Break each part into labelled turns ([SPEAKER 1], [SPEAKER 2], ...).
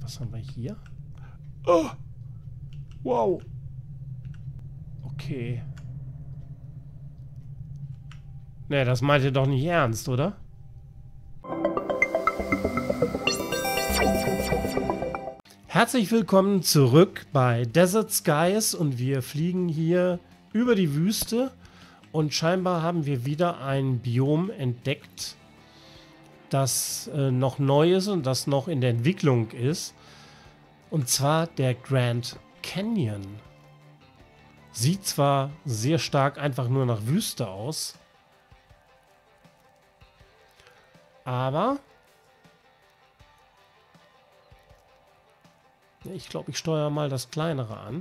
[SPEAKER 1] Was haben wir hier? Oh! Wow! Okay. Ne, das meint ihr doch nicht ernst, oder? Herzlich willkommen zurück bei Desert Skies und wir fliegen hier über die Wüste und scheinbar haben wir wieder ein Biom entdeckt, das noch neu ist und das noch in der Entwicklung ist. Und zwar der Grand Canyon. Sieht zwar sehr stark einfach nur nach Wüste aus, aber ich glaube, ich steuere mal das Kleinere an.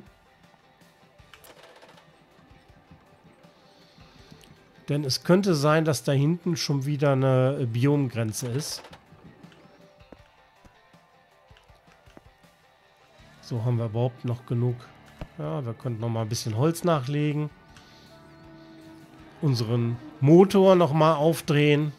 [SPEAKER 1] Denn es könnte sein, dass da hinten schon wieder eine Biomgrenze ist. So, haben wir überhaupt noch genug. Ja, wir könnten noch mal ein bisschen Holz nachlegen. Unseren Motor noch mal aufdrehen.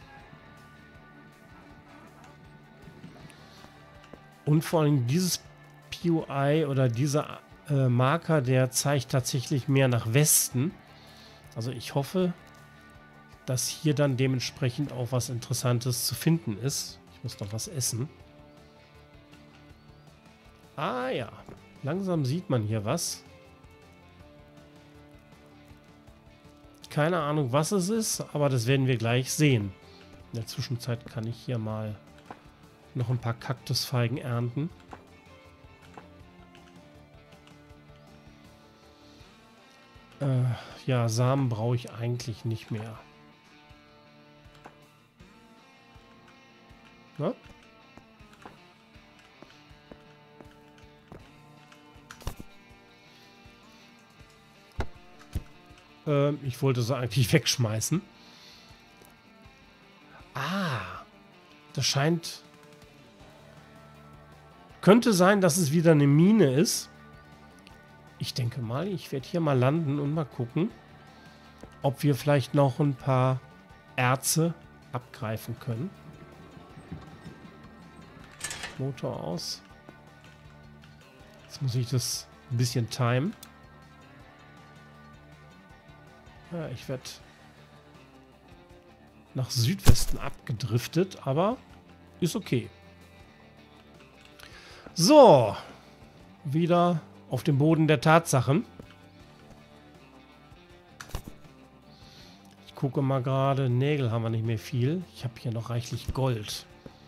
[SPEAKER 1] Und vor allem dieses POI oder dieser Marker, der zeigt tatsächlich mehr nach Westen. Also ich hoffe, dass hier dann dementsprechend auch was Interessantes zu finden ist. Ich muss noch was essen. Ah ja, langsam sieht man hier was. Keine Ahnung, was es ist, aber das werden wir gleich sehen. In der Zwischenzeit kann ich hier mal noch ein paar Kaktusfeigen ernten. Ja, Samen brauche ich eigentlich nicht mehr. Na? Ich wollte sie eigentlich wegschmeißen. Ah, das scheint... Könnte sein, dass es wieder eine Mine ist. Ich denke mal, ich werde hier mal landen und mal gucken, ob wir vielleicht noch ein paar Erze abgreifen können. Motor aus. Jetzt muss ich das ein bisschen timen. Ja, ich werde nach Südwesten abgedriftet, aber ist okay. So, wieder auf dem Boden der Tatsachen. Ich gucke mal gerade, Nägel haben wir nicht mehr viel. Ich habe hier noch reichlich Gold.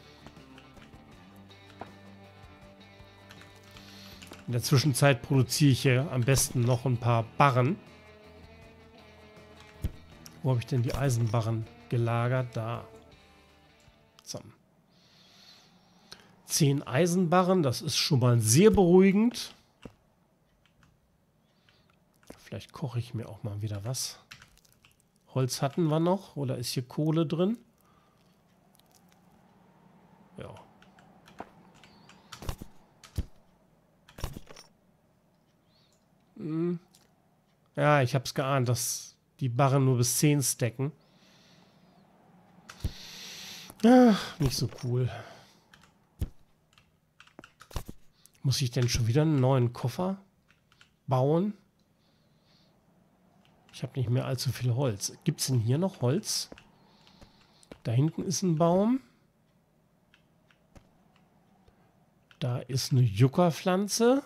[SPEAKER 1] In der Zwischenzeit produziere ich hier am besten noch ein paar Barren. Wo habe ich denn die Eisenbarren gelagert? Da. So. 10 Eisenbarren, das ist schon mal sehr beruhigend. Vielleicht koche ich mir auch mal wieder was. Holz hatten wir noch, oder ist hier Kohle drin? Ja. Ja, ich habe es geahnt, dass die Barren nur bis 10 stacken. Ach, nicht so cool. Muss ich denn schon wieder einen neuen Koffer bauen? Ich habe nicht mehr allzu viel Holz. Gibt es denn hier noch Holz? Da hinten ist ein Baum. Da ist eine Yucca-Pflanze.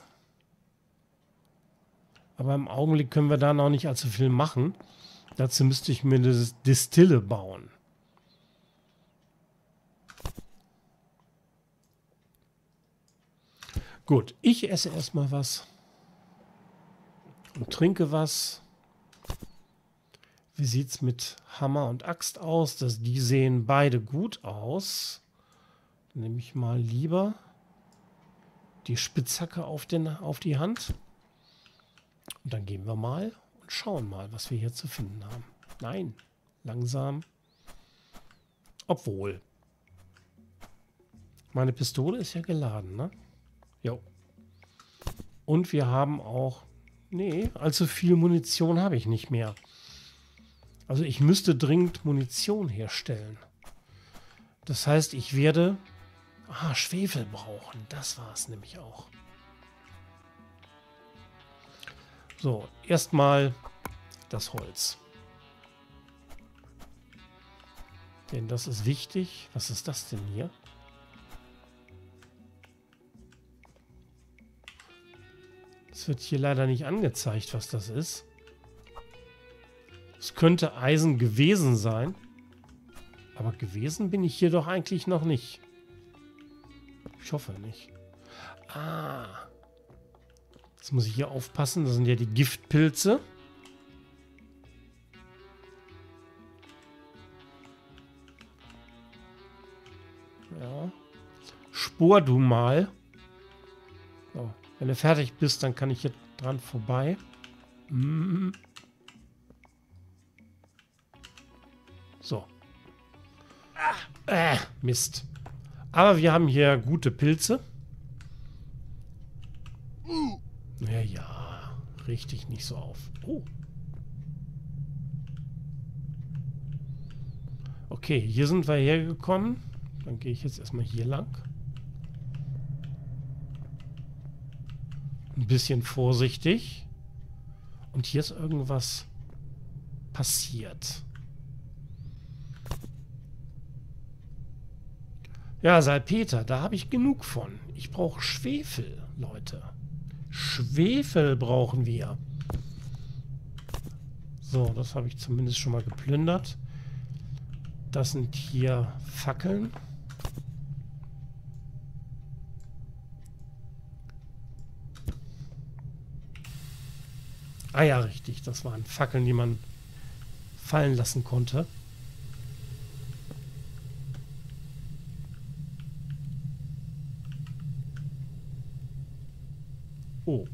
[SPEAKER 1] Aber im Augenblick können wir da noch nicht allzu viel machen. Dazu müsste ich mir eine Distille bauen. Gut, ich esse erstmal was. Und trinke was. Wie sieht es mit Hammer und Axt aus? Die sehen beide gut aus. Dann nehme ich mal lieber die Spitzhacke auf die Hand. Und dann gehen wir mal und schauen mal, was wir hier zu finden haben. Nein, langsam. Obwohl. Meine Pistole ist ja geladen, ne? Jo. Und wir haben auch... Nee, allzu viel Munition habe ich nicht mehr. Also ich müsste dringend Munition herstellen. Das heißt, ich werde Ah, Schwefel brauchen. Das war es nämlich auch. So, erstmal das Holz. Denn das ist wichtig. Was ist das denn hier? Es wird hier leider nicht angezeigt, was das ist. Es könnte Eisen gewesen sein. Aber gewesen bin ich hier doch eigentlich noch nicht. Ich hoffe nicht. Ah. Jetzt muss ich hier aufpassen. Das sind ja die Giftpilze. Ja. Spor du mal. So. Wenn du fertig bist, dann kann ich hier dran vorbei. So. Mist. Aber wir haben hier gute Pilze. Ja, richtig nicht so auf. Oh. Okay, hier sind wir hergekommen. Dann gehe ich jetzt erstmal hier lang. Ein bisschen vorsichtig. Und hier ist irgendwas passiert. Ja, Salpeter, da habe ich genug von. Ich brauche Schwefel, Leute. Schwefel brauchen wir. So, das habe ich zumindest schon mal geplündert. Das sind hier Fackeln. Ah ja, richtig. Das waren Fackeln, die man fallen lassen konnte. Oh.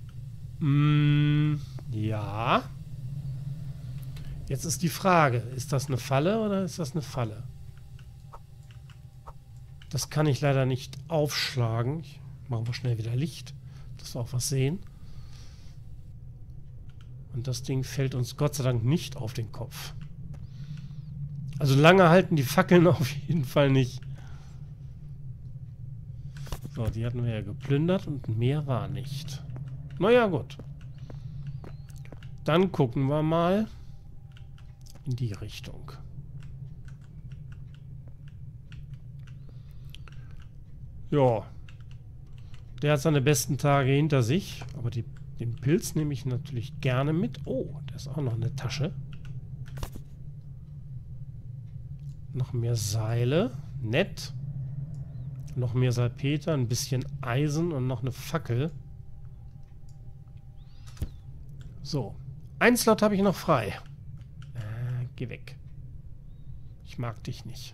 [SPEAKER 1] Ja. Jetzt ist die Frage, ist das eine Falle oder ist das eine Falle? Das kann ich leider nicht aufschlagen. Ich mache mal schnell wieder Licht, dass wir auch was sehen. Und das Ding fällt uns Gott sei Dank nicht auf den Kopf. Also lange halten die Fackeln auf jeden Fall nicht. So, die hatten wir ja geplündert und mehr war nicht. Naja, gut. Dann gucken wir mal in die Richtung. Ja. Der hat seine besten Tage hinter sich. Aber den Pilz nehme ich natürlich gerne mit. Oh, da ist auch noch eine Tasche. Noch mehr Seile. Nett. Noch mehr Salpeter, ein bisschen Eisen und noch eine Fackel. So. Ein Slot habe ich noch frei. Geh weg. Ich mag dich nicht.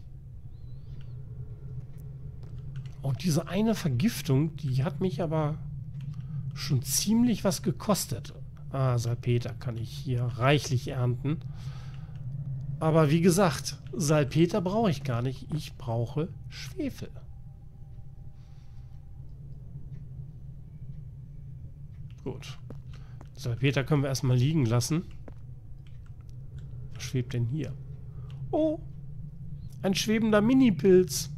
[SPEAKER 1] Und diese eine Vergiftung, die hat mich aber schon ziemlich was gekostet. Ah, Salpeter kann ich hier reichlich ernten. Aber wie gesagt, Salpeter brauche ich gar nicht. Ich brauche Schwefel. Gut. Salpeter können wir erstmal liegen lassen. Was schwebt denn hier? Oh, ein schwebender Mini-Pilz.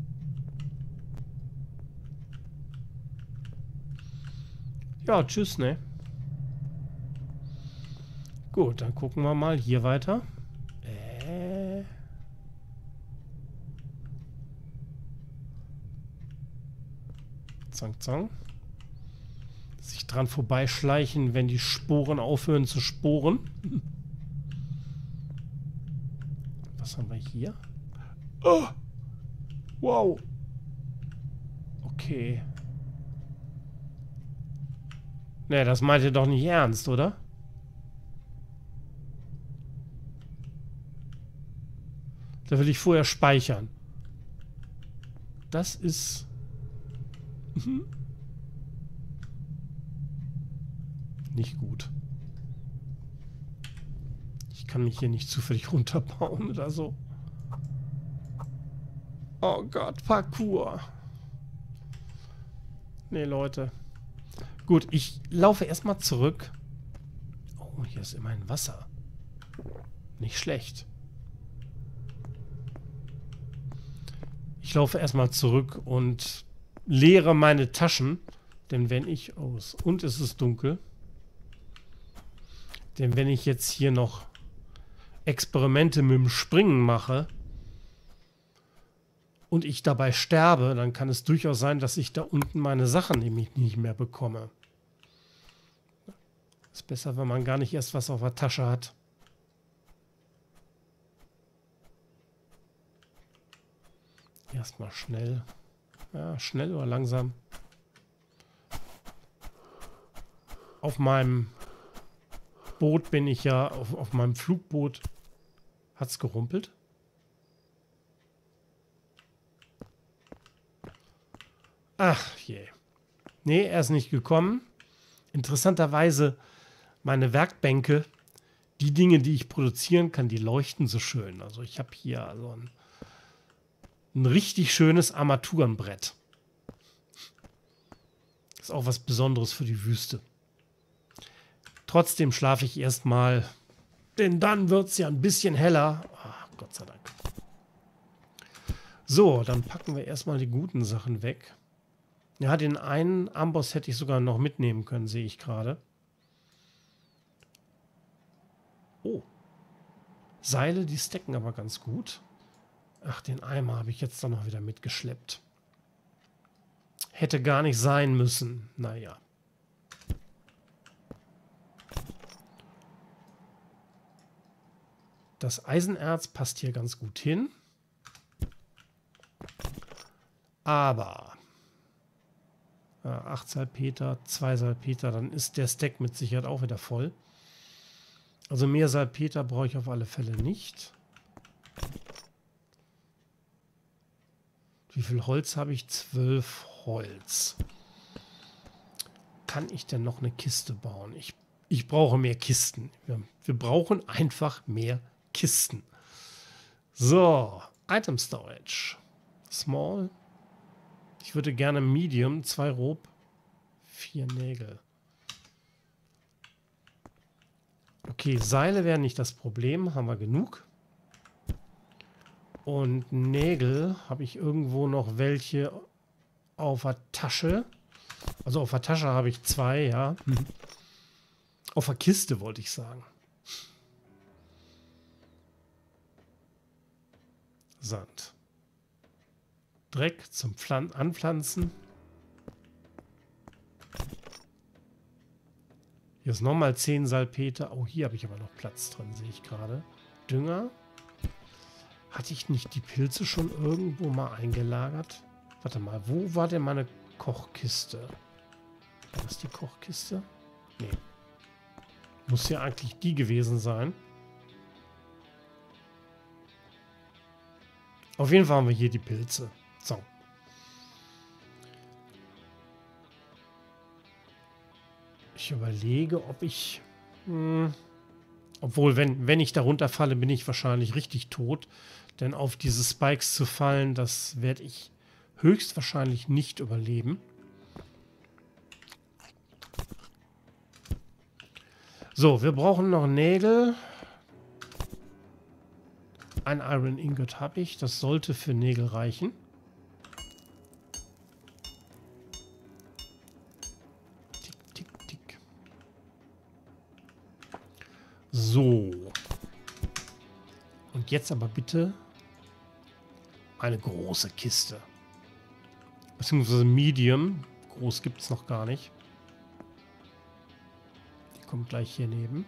[SPEAKER 1] Ja, tschüss, ne? Gut, dann gucken wir mal hier weiter. Zang, zang. Sich dran vorbeischleichen, wenn die Sporen aufhören zu sporen. Was haben wir hier? Oh! Wow! Okay. Ne, das meint ihr doch nicht ernst, oder? Da will ich vorher speichern. Das ist... nicht gut. Ich kann mich hier nicht zufällig runterbauen oder so. Oh Gott, Parkour. Nee, Leute. Gut, ich laufe erstmal zurück. Oh, hier ist immerhin Wasser. Nicht schlecht. Ich laufe erstmal zurück und leere meine Taschen. Denn wenn ich... Oh, und es ist dunkel. Denn wenn ich jetzt hier noch Experimente mit dem Springen mache und ich dabei sterbe, dann kann es durchaus sein, dass ich da unten meine Sachen nämlich nicht mehr bekomme. Ist besser, wenn man gar nicht erst was auf der Tasche hat. Erstmal schnell. Ja, schnell oder langsam. Auf meinem Boot bin ich ja, auf meinem Flugboot hat es gerumpelt. Ach je. Nee, er ist nicht gekommen. Interessanterweise, meine Werkbänke, die Dinge, die ich produzieren kann, die leuchten so schön. Also ich habe hier also ein richtig schönes Armaturenbrett. Ist auch was Besonderes für die Wüste. Trotzdem schlafe ich erstmal, denn dann wird es ja ein bisschen heller. Ach, Gott sei Dank. So, dann packen wir erstmal die guten Sachen weg. Ja, den einen Amboss hätte ich sogar noch mitnehmen können, sehe ich gerade. Oh. Seile, die stacken aber ganz gut. Ach, den Eimer habe ich jetzt dann noch wieder mitgeschleppt. Hätte gar nicht sein müssen. Naja. Das Eisenerz passt hier ganz gut hin. Aber 8 Salpeter, 2 Salpeter, dann ist der Stack mit Sicherheit auch wieder voll. Also mehr Salpeter brauche ich auf alle Fälle nicht. Wie viel Holz habe ich? 12 Holz. Kann ich denn noch eine Kiste bauen? Ich brauche mehr Kisten. Wir brauchen einfach mehr Kisten. So, Item Storage. Small. Ich würde gerne Medium, 2 Rob, 4 Nägel. Okay, Seile wären nicht das Problem, haben wir genug. Und Nägel habe ich irgendwo noch welche auf der Tasche. Also auf der Tasche habe ich 2, ja. Auf der Kiste wollte ich sagen. Sand. Dreck zum Anpflanzen. Hier ist nochmal 10 Salpeter. Oh, hier habe ich aber noch Platz drin, sehe ich gerade. Dünger. Hatte ich nicht die Pilze schon irgendwo mal eingelagert? Warte mal, wo war denn meine Kochkiste? War das die Kochkiste? Nee. Muss ja eigentlich die gewesen sein. Auf jeden Fall haben wir hier die Pilze. So. Ich überlege, ob ich... obwohl, wenn ich darunter falle, bin ich wahrscheinlich richtig tot. Denn auf diese Spikes zu fallen, das werde ich höchstwahrscheinlich nicht überleben. So, wir brauchen noch Nägel. Ein Iron Ingot habe ich. Das sollte für Nägel reichen. Tick, tick, tick. So. Und jetzt aber bitte eine große Kiste. Beziehungsweise Medium. Groß gibt es noch gar nicht. Die kommt gleich hier neben.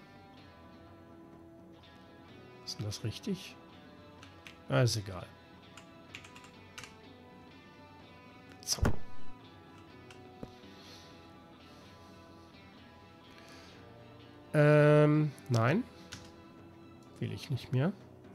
[SPEAKER 1] Ist denn das richtig? Ja, ist egal. So. Nein. Will ich nicht mehr.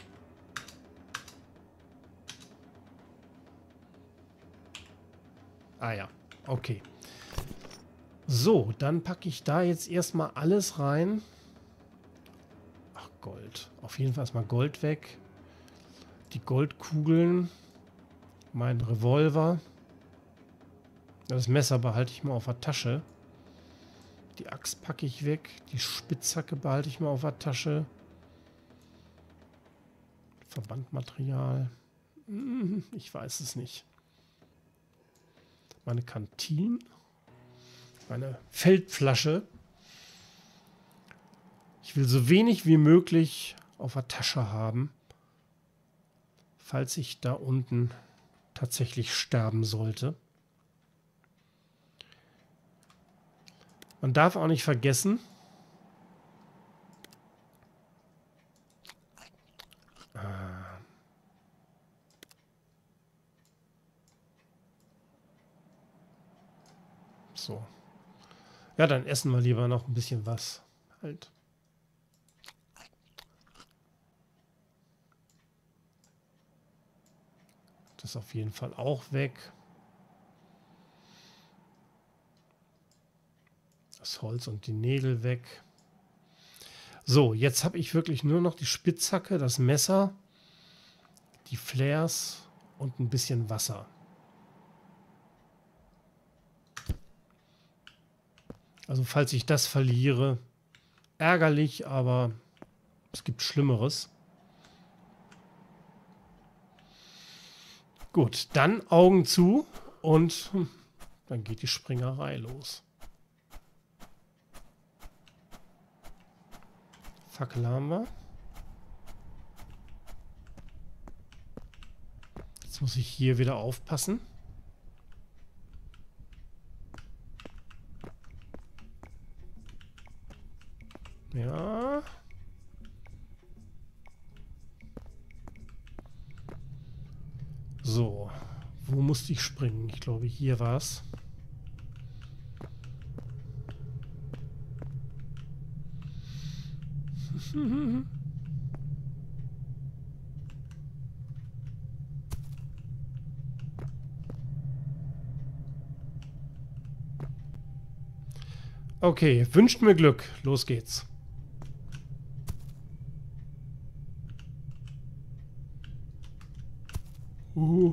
[SPEAKER 1] Ah ja, okay. So, dann packe ich da jetzt erstmal alles rein. Ach, Gold. Auf jeden Fall erstmal Gold weg. Die Goldkugeln. Mein Revolver. Das Messer behalte ich mal auf der Tasche. Die Axt packe ich weg. Die Spitzhacke behalte ich mal auf der Tasche. Verbandmaterial. Ich weiß es nicht. Meine Kantine. Meine Feldflasche. Ich will so wenig wie möglich auf der Tasche haben, falls ich da unten tatsächlich sterben sollte. Man darf auch nicht vergessen, so. Ja, dann essen wir lieber noch ein bisschen was. Halt. Das ist auf jeden Fall auch weg. Das Holz und die Nägel weg. So, jetzt habe ich wirklich nur noch die Spitzhacke, das Messer, die Flares und ein bisschen Wasser. Also falls ich das verliere, ärgerlich, aber es gibt Schlimmeres. Gut, dann Augen zu und dann geht die Springerei los. Fackel haben wir. Jetzt muss ich hier wieder aufpassen. Ja. So. Wo musste ich springen? Ich glaube, hier war es. Okay, wünscht mir Glück. Los geht's. Oh.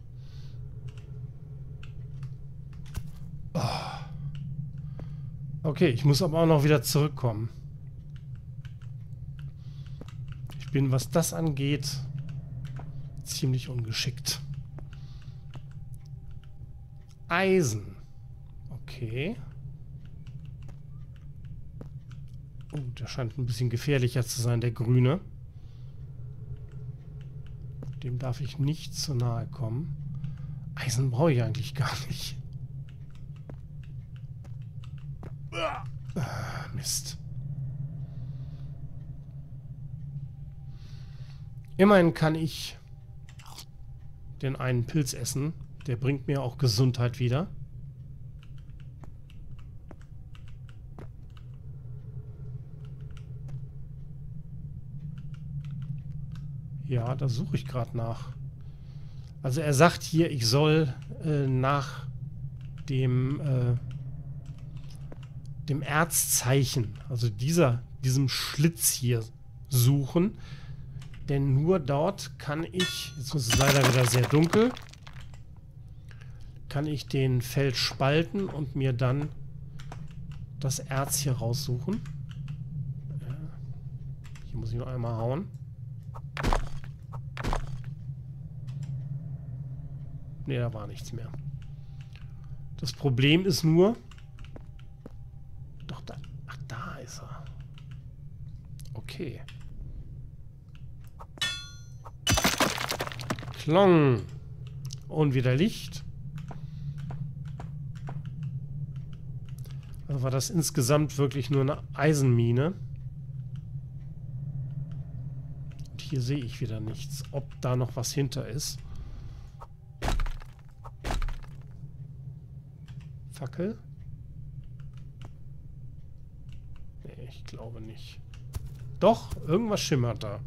[SPEAKER 1] Okay, ich muss aber auch noch wieder zurückkommen. Ich bin, was das angeht, ziemlich ungeschickt. Eisen. Okay. Oh, der scheint ein bisschen gefährlicher zu sein, der grüne. Dem darf ich nicht zu nahe kommen. Eisen brauche ich eigentlich gar nicht. Mist. Immerhin kann ich den einen Pilz essen. Der bringt mir auch Gesundheit wieder. Ja, da suche ich gerade nach. Also er sagt hier, ich soll nach dem Erzzeichen, also diesem Schlitz hier suchen. Denn nur dort kann ich, jetzt ist es leider wieder sehr dunkel, kann ich den Feld spalten und mir dann das Erz hier raussuchen. Hier muss ich noch einmal hauen. Ne, da war nichts mehr. Das Problem ist nur... Doch, da... Ach, da ist er. Okay. Klong. Und wieder Licht. Also war das insgesamt wirklich nur eine Eisenmine. Und hier sehe ich wieder nichts, ob da noch was hinter ist. Fackel? Nee, ich glaube nicht. Doch, irgendwas schimmert da.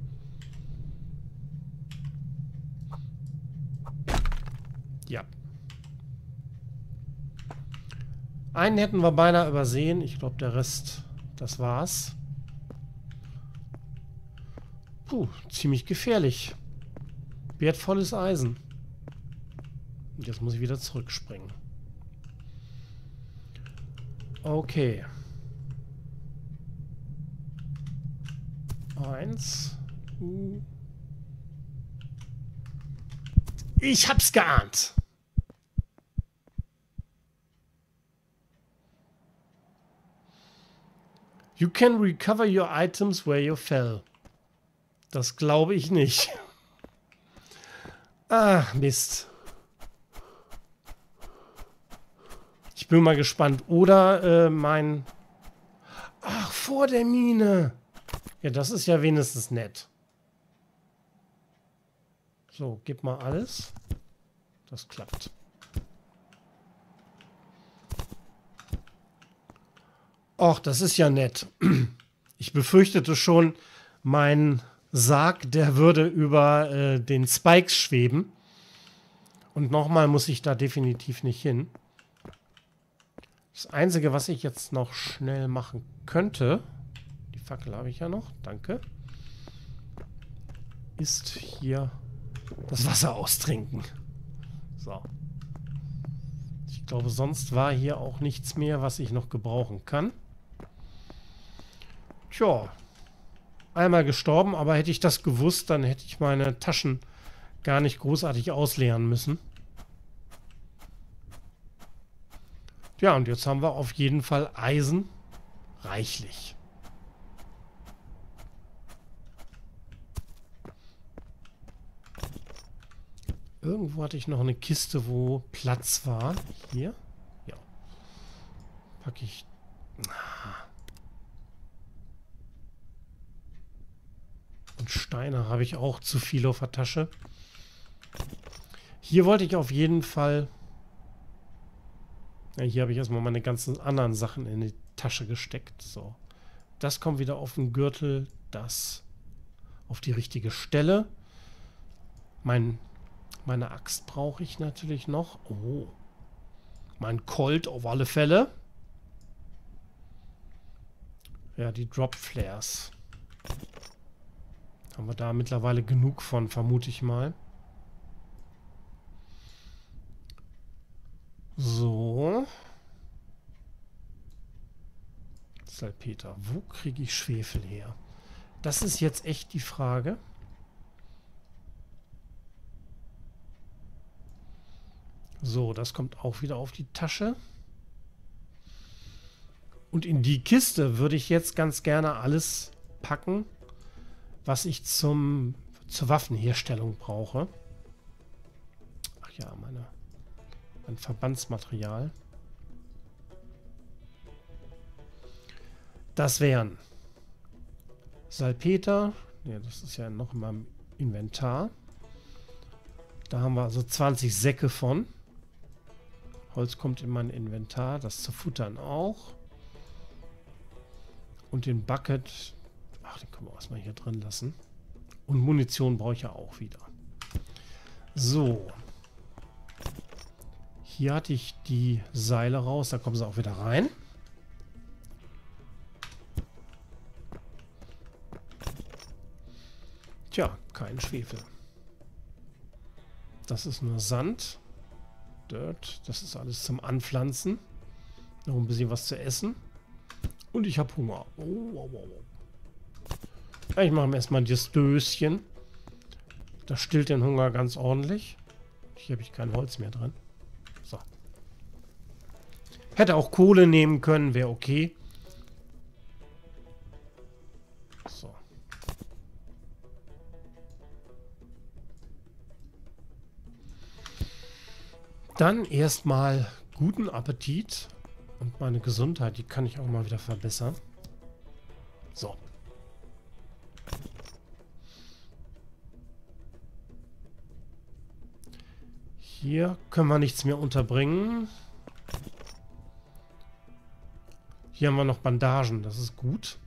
[SPEAKER 1] Ja. Einen hätten wir beinahe übersehen. Ich glaube, der Rest, das war's. Puh, ziemlich gefährlich. Wertvolles Eisen. Und jetzt muss ich wieder zurückspringen. Okay. 1. Ich hab's geahnt. You can recover your items where you fell. Das glaube ich nicht. Ah, Mist. Ich bin mal gespannt. Oder mein... Ach, vor der Mine. Ja, das ist ja wenigstens nett. So, gib mal alles. Das klappt. Och, das ist ja nett. Ich befürchtete schon, mein Sarg, der würde über den Spikes schweben. Und nochmal muss ich da definitiv nicht hin. Das Einzige, was ich jetzt noch schnell machen könnte, die Fackel habe ich ja noch, danke, ist hier das Wasser austrinken. So. Ich glaube, sonst war hier auch nichts mehr, was ich noch gebrauchen kann. Tja, einmal gestorben, aber hätte ich das gewusst, dann hätte ich meine Taschen gar nicht großartig ausleeren müssen. Ja, und jetzt haben wir auf jeden Fall Eisen reichlich. Irgendwo hatte ich noch eine Kiste, wo Platz war. Hier? Ja. Packe ich... Und Steine habe ich auch zu viel auf der Tasche. Hier wollte ich auf jeden Fall... Ja, hier habe ich erstmal meine ganzen anderen Sachen in die Tasche gesteckt. So. Das kommt wieder auf den Gürtel. Das auf die richtige Stelle. Meine Axt brauche ich natürlich noch. Oh. Mein Colt auf alle Fälle. Ja, die Drop Flares. Haben wir da mittlerweile genug von, vermute ich mal. So. Salpeter. Wo kriege ich Schwefel her? Das ist jetzt echt die Frage. So, das kommt auch wieder auf die Tasche. Und in die Kiste würde ich jetzt ganz gerne alles packen, was ich zur Waffenherstellung brauche. Ach ja, mein Verbandsmaterial. Das wären Salpeter. Ja, das ist ja noch in meinem Inventar. Da haben wir also 20 Säcke von. Holz kommt in mein Inventar. Das zu futtern auch. Und den Bucket. Ach, den können wir erstmal hier drin lassen. Und Munition brauche ich ja auch wieder. So. Hier hatte ich die Seile raus. Da kommen sie auch wieder rein. Tja, kein Schwefel. Das ist nur Sand. Dirt. Das ist alles zum Anpflanzen. Noch ein bisschen was zu essen. Und ich habe Hunger. Oh. Ich mache mir erstmal das Döschen. Das stillt den Hunger ganz ordentlich. Hier habe ich kein Holz mehr drin. So. Hätte auch Kohle nehmen können, wäre okay. So. Dann erstmal guten Appetit. Und meine Gesundheit, die kann ich auch mal wieder verbessern. So. Hier können wir nichts mehr unterbringen. Hier haben wir noch Bandagen, das ist gut.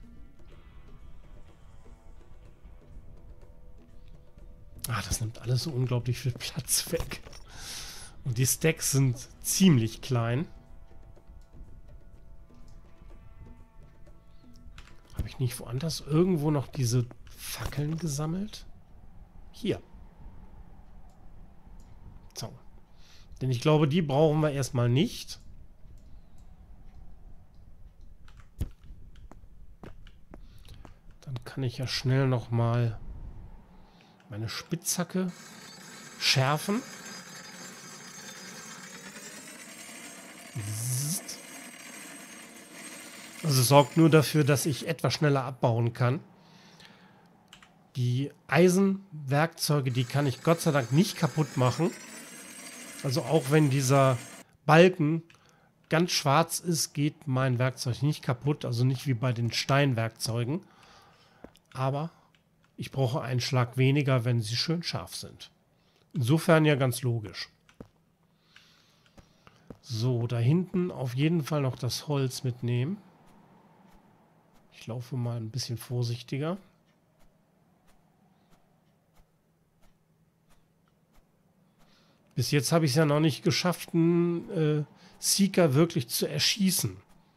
[SPEAKER 1] Ah, das nimmt alles so unglaublich viel Platz weg. Und die Stacks sind ziemlich klein. Habe ich nicht woanders irgendwo noch diese Fackeln gesammelt? Hier. So. Denn ich glaube, die brauchen wir erstmal nicht. Dann kann ich ja schnell nochmal meine Spitzhacke schärfen. Also es sorgt nur dafür, dass ich etwas schneller abbauen kann. Die Eisenwerkzeuge, die kann ich Gott sei Dank nicht kaputt machen. Also auch wenn dieser Balken ganz schwarz ist, geht mein Werkzeug nicht kaputt. Also nicht wie bei den Steinwerkzeugen. Aber ich brauche einen Schlag weniger, wenn sie schön scharf sind. Insofern ja ganz logisch. So, da hinten auf jeden Fall noch das Holz mitnehmen. Ich laufe mal ein bisschen vorsichtiger. Bis jetzt habe ich es ja noch nicht geschafft, einen Seeker wirklich zu erschießen.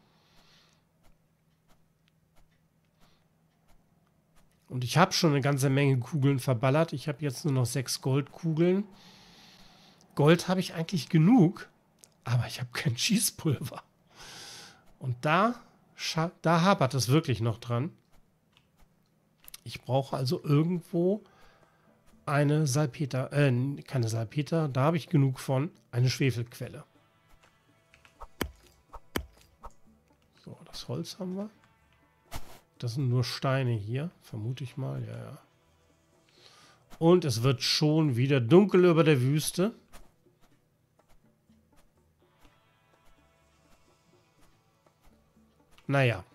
[SPEAKER 1] Und ich habe schon eine ganze Menge Kugeln verballert. Ich habe jetzt nur noch 6 Goldkugeln. Gold habe ich eigentlich genug, aber ich habe kein Schießpulver. Und da hapert es wirklich noch dran. Ich brauche also irgendwo eine Salpeter, keine Salpeter, da habe ich genug von, eine Schwefelquelle. So, das Holz haben wir. Das sind nur Steine hier, vermute ich mal, ja, ja. Und es wird schon wieder dunkel über der Wüste. Naja.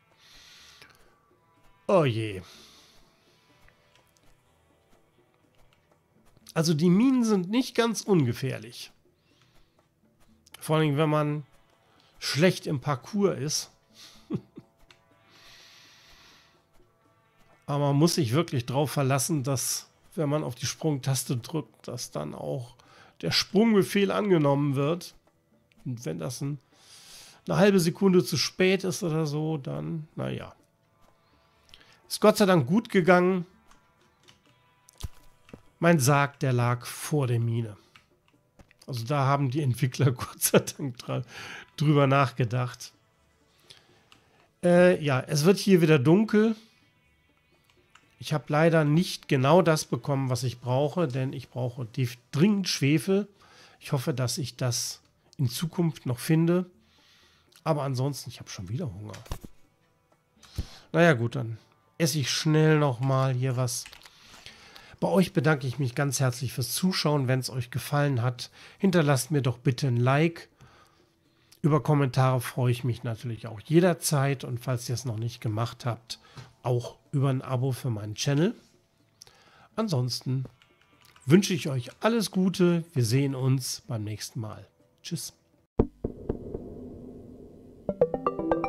[SPEAKER 1] Oh je. Also die Minen sind nicht ganz ungefährlich. Vor allem, wenn man schlecht im Parcours ist. Aber man muss sich wirklich darauf verlassen, dass, wenn man auf die Sprungtaste drückt, dass dann auch der Sprungbefehl angenommen wird. Und wenn das eine halbe Sekunde zu spät ist oder so, dann, naja. Ist Gott sei Dank gut gegangen. Mein Sarg, der lag vor der Mine. Also da haben die Entwickler Gott sei Dank drüber nachgedacht. Ja, es wird hier wieder dunkel. Ich habe leider nicht genau das bekommen, was ich brauche, denn ich brauche dringend Schwefel. Ich hoffe, dass ich das in Zukunft noch finde. Aber ansonsten, ich habe schon wieder Hunger. Naja gut, dann esse ich schnell nochmal hier was. Bei euch bedanke ich mich ganz herzlich fürs Zuschauen. Wenn es euch gefallen hat, hinterlasst mir doch bitte ein Like. Über Kommentare freue ich mich natürlich auch jederzeit. Und falls ihr es noch nicht gemacht habt, auch über ein Abo für meinen Channel. Ansonsten wünsche ich euch alles Gute. Wir sehen uns beim nächsten Mal. Tschüss.